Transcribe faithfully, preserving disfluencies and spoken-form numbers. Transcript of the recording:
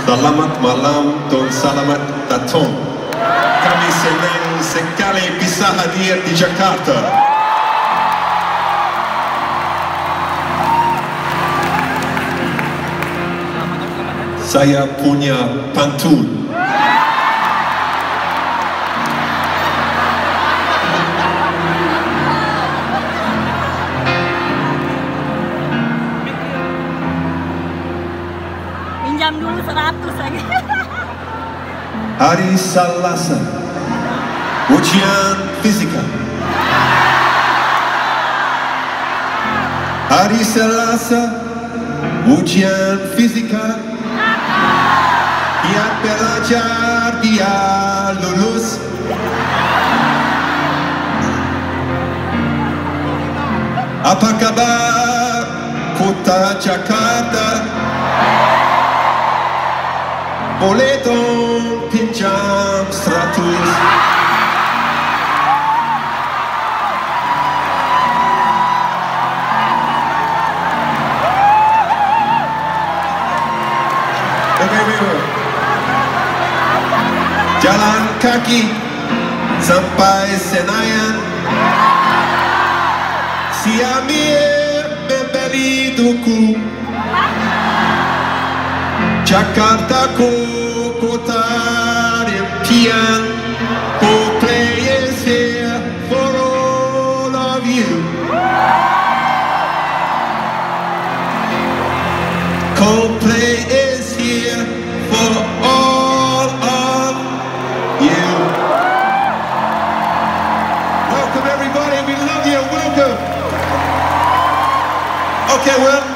Selamat malam dan selamat datang. Kami senang sekali bisa hadir di Jakarta. Saya punya pantun. Pinjam dulu seratus lagi. Hari Selasa, ujian fisika. Hari Selasa, ujian fisika. Giat belajar dia lulus. Apa kabar kota Jakarta? Boleh dong pinjam seratus. Oke, okay, jalan kaki sampai Senayan. Si Amir membeli duku. Jakarta ku kota impian. Coldplay is here for all of you. Coldplay is here for all of you. Welcome everybody, we love you, welcome. Okay, well,